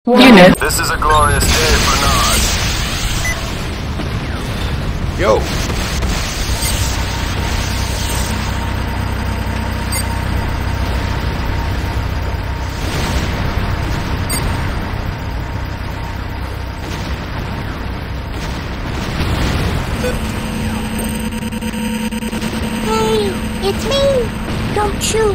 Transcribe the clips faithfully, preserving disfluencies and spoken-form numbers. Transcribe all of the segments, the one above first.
Unit. This is a glorious day for Nod. Yo. Hey, it's me! Don't shoot!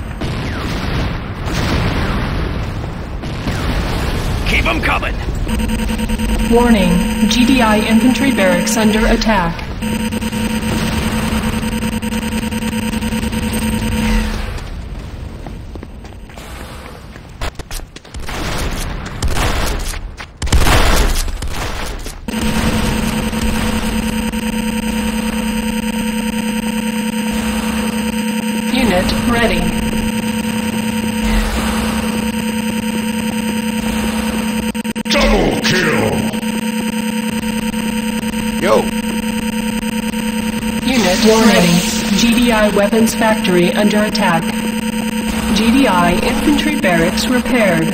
Keep them coming! Warning, G D I infantry barracks under attack. Unit ready. Double kill! Yo. Unit ready. G D I weapons factory under attack. G D I infantry barracks repaired.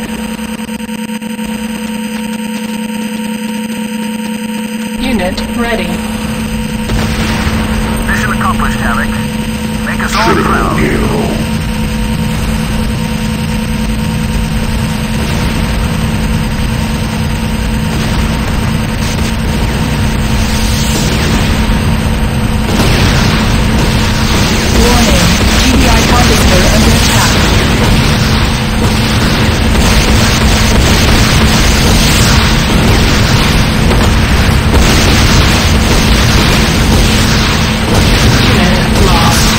Unit ready. Mission accomplished, Havoc. Make us all proud. Kill! Warning, G D I harvester under attack. Unit lost.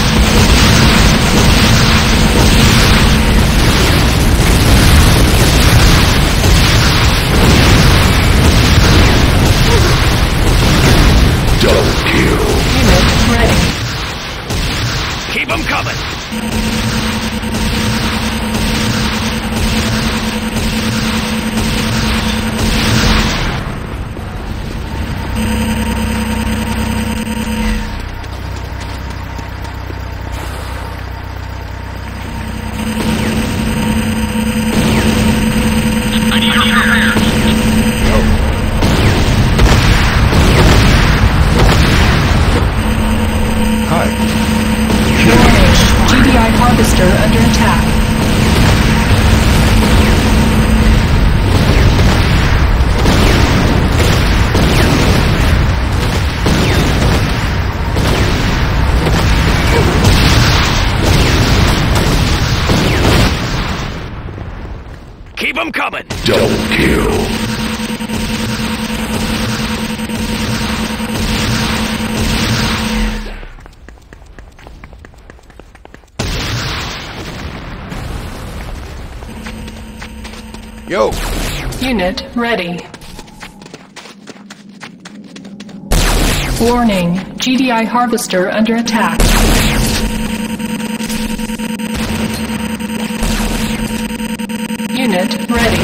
Double kill! Unit ready. Keep them coming! I need your repairs. Hi. Warning, G D I harvester under attack. Keep them coming! Double kill! Yo. Unit ready. Warning, G D I harvester under attack. Unit ready.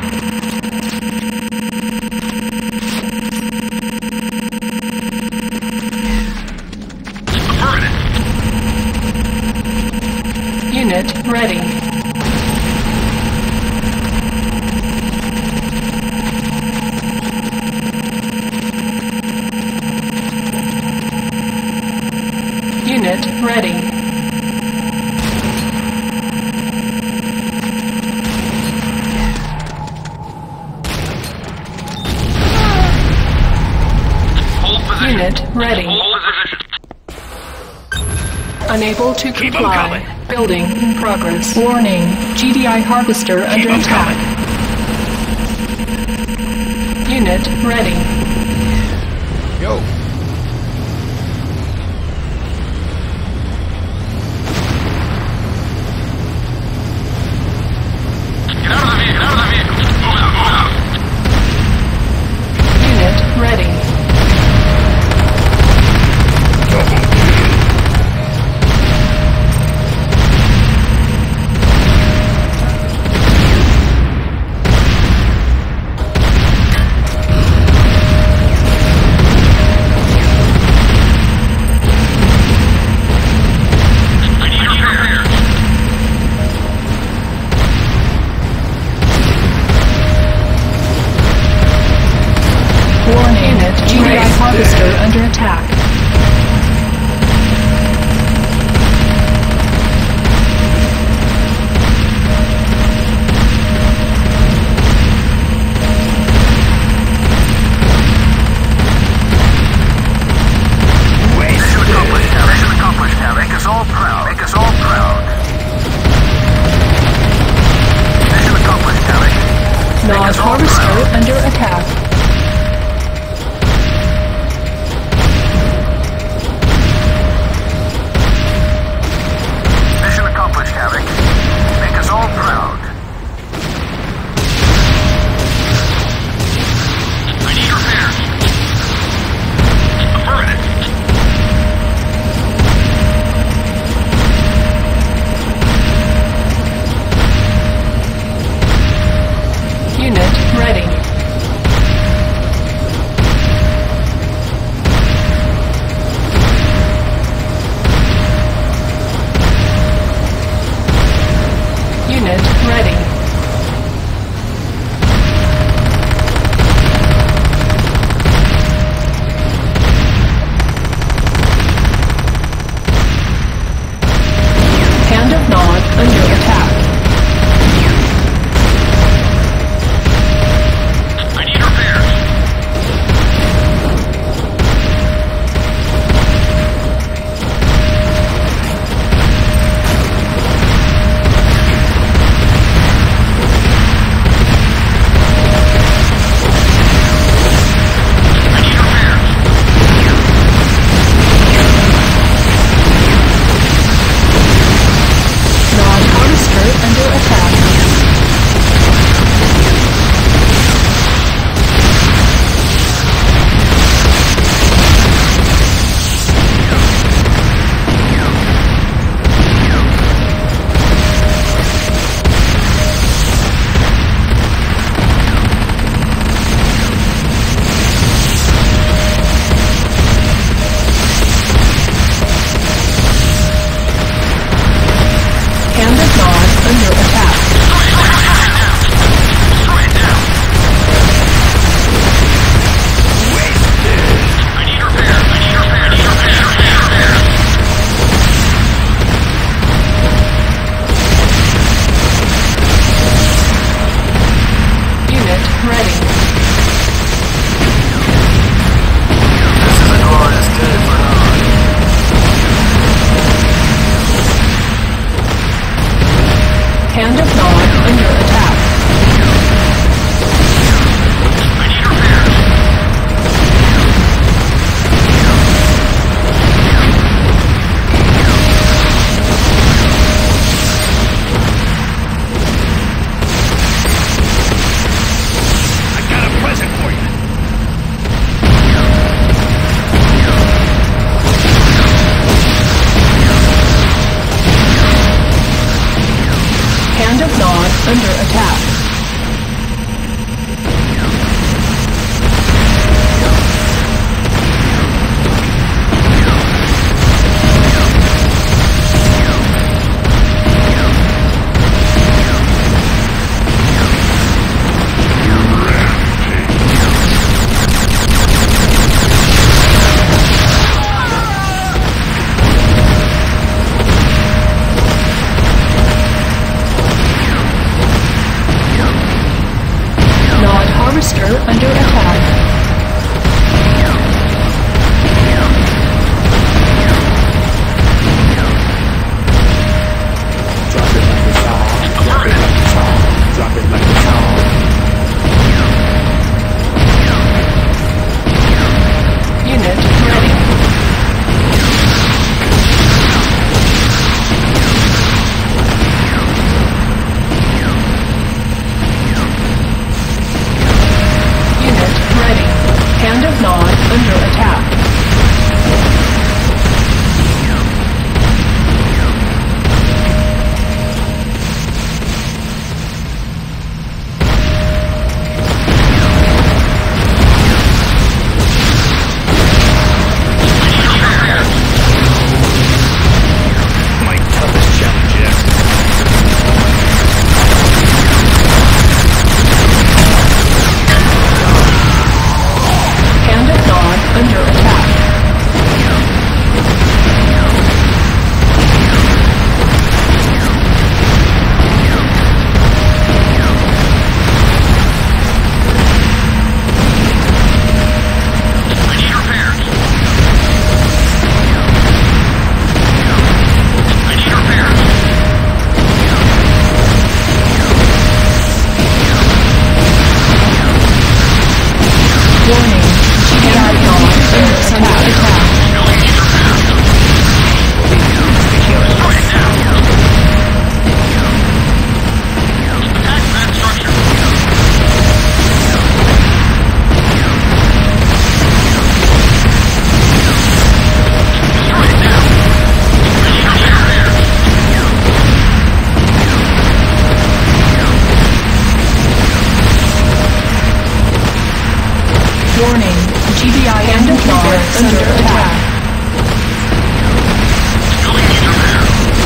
Unit ready. Unit ready. Hold position. Unit ready. Hold position. Unable to Keep 'em comply. coming. Building in progress. Warning, G D I harvester under 'em attack. Unit ready. Yo. Get out of the vehicle. Get out of the vehicle. Move out. Move out. Unit ready. Double kill! Unit G D I Harvester under attack. Mission accomplished. Mission accomplished now. Make us all proud. Make us all proud. Mission accomplished now. Make Nod us all Harvester proud. under attack. Warning, G D I infantry barracks under attack. Building needs repair.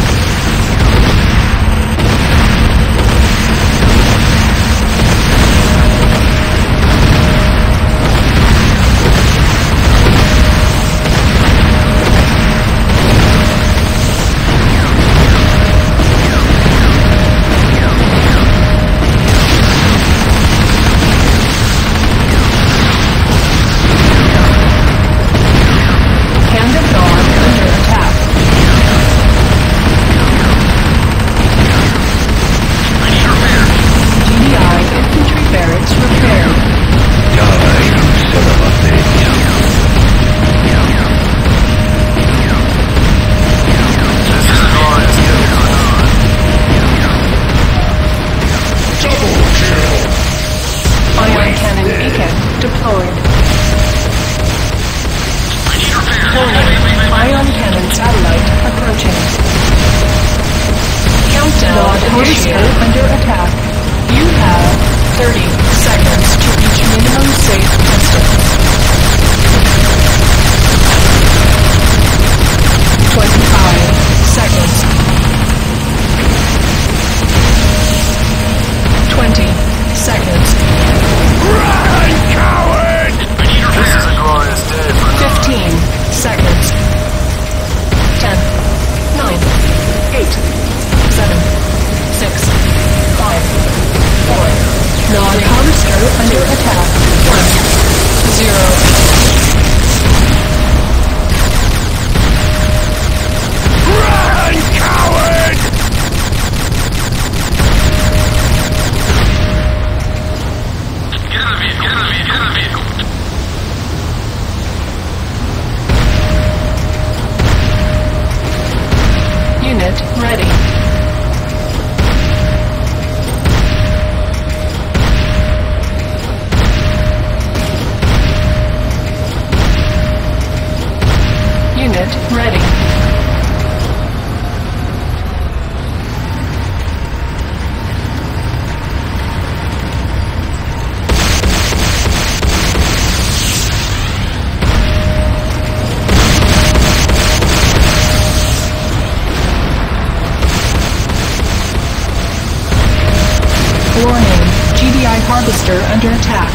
Harvester under attack.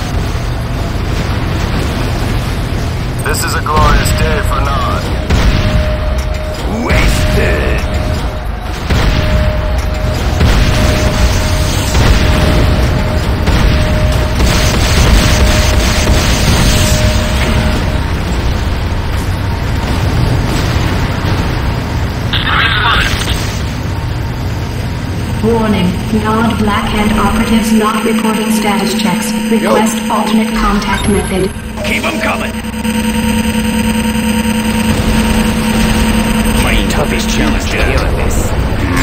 This is a glorious day for Nod. Wasted! Warning, Nod Black Hand operatives not reporting status checks. Request Yo. alternate contact method. Keep them coming! My toughest challenge to deal with this.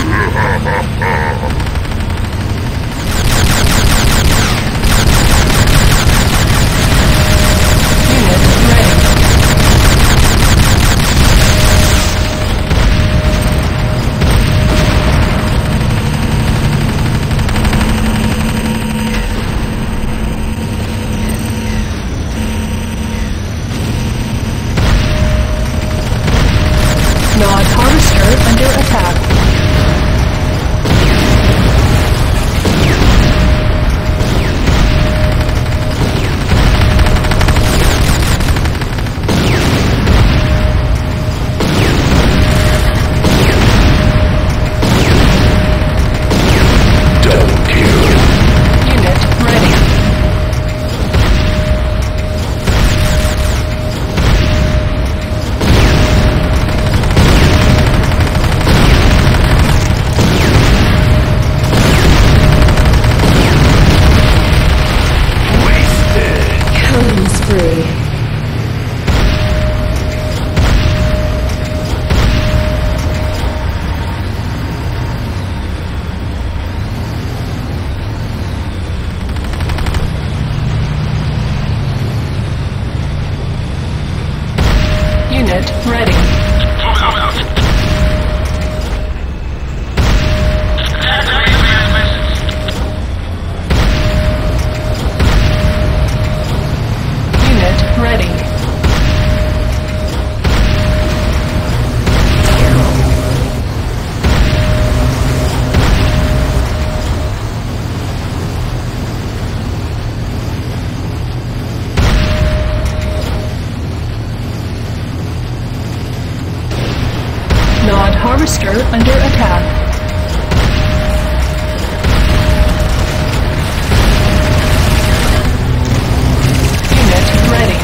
Nod Harvester under attack. Double kill. Unit ready. Unit ready. Move out, out. Activate command message. Harvester under attack. Unit ready.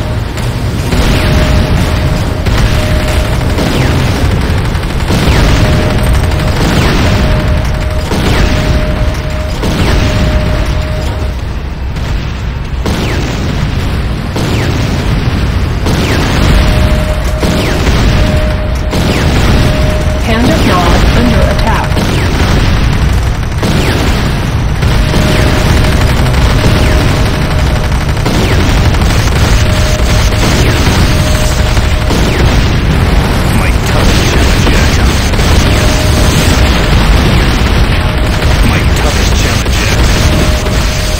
Hand of Nod under attack. My toughest challenge yet. My toughest challenge yet.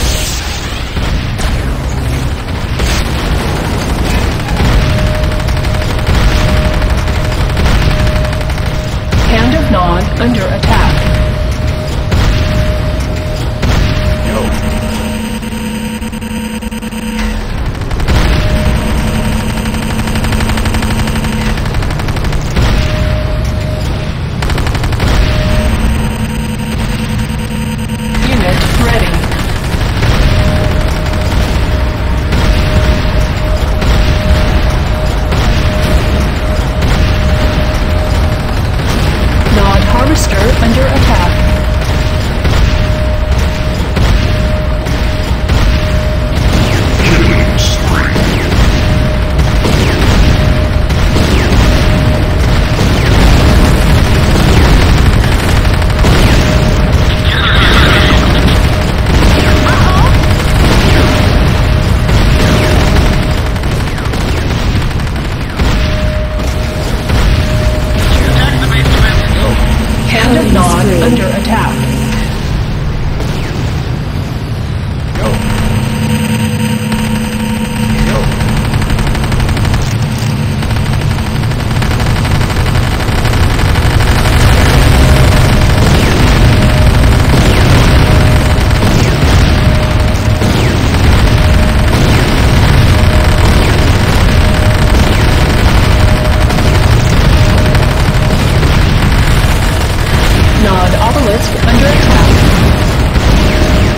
Hand of Nod under attack. Unit ready. Nod Harvester under attack. Killing spree. Hand of Nod under attack. Yo. Yo. Nod Obelisk under attack.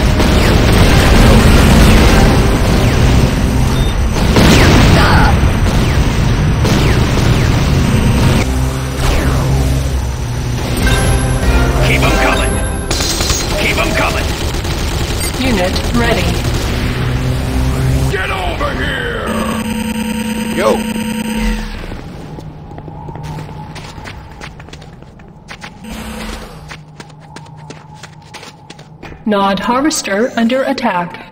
Keep 'em coming. Keep 'em coming. Unit ready. Get over here! Yo. Nod Harvester under attack.